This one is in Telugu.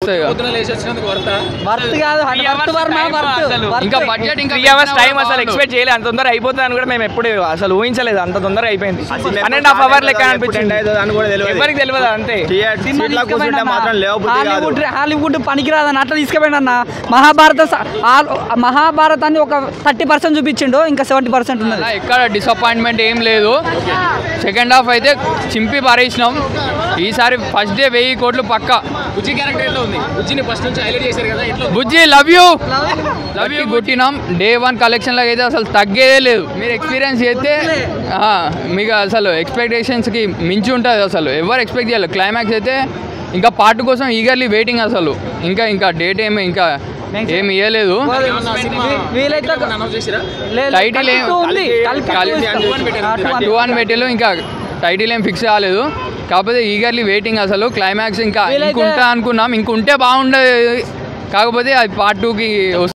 వస్తుంది. ఇంకా బడ్జెట్ ఇంకా 3 hours టైం అసలు ఎక్స్పెక్ట్ చేయలేదు, అంత తొందరగా అయిపోతుంది అని కూడా మేము ఎప్పుడు అసలు ఊహించలేదు, అంత తొందరగా అయిపోయింది. 1.5 hours లెక్క అనిపించింది, ఎవరికి తెలియదు అంతే. హాలీవుడ్ పనికిరాదని అట్లా తీసుకుపోయిన మహాభారతాన్ని ఒక 30% చూపించిండు, ఇంకా 70% ఉన్నది. ఎక్కడ డిసప్పాయింట్మెంట్ ఏం లేదు. సెకండ్ హాఫ్ అయితే చింపి పారేసినాం. ఈసారి ఫస్ట్ డే 1000 కోట్లు పక్కా. బుజ్జి లవ్ యూ కొట్టినాం. డే 1 కలెక్షన్ లాగా అయితే అసలు తగ్గేదే లేదు. మీరు ఎక్స్పీరియన్స్ చేస్తే మీకు అసలు ఎక్స్పెక్టేషన్స్కి మించి ఉంటుంది. అసలు ఎవరు ఎక్స్పెక్ట్ చేయాలి. క్లైమాక్స్ అయితే ఇంకా పార్ట్ కోసం ఈగర్లీ వెయిటింగ్. అసలు ఇంకా డేట్ ఏమి ఇంకా ఏమి ఇవ్వలేదు. టైటిల్ 2 అని పెట్టేలో ఇంకా టైటిల్ ఏం ఫిక్స్ కాలేదు. కాకపోతే ఈగర్లీ వెయిటింగ్. అసలు క్లైమాక్స్ ఇంకా ఇంకుంటా అనుకున్నాం, ఇంకుంటే బాగుండేది. కాకపోతే అది పార్ట్ 2కి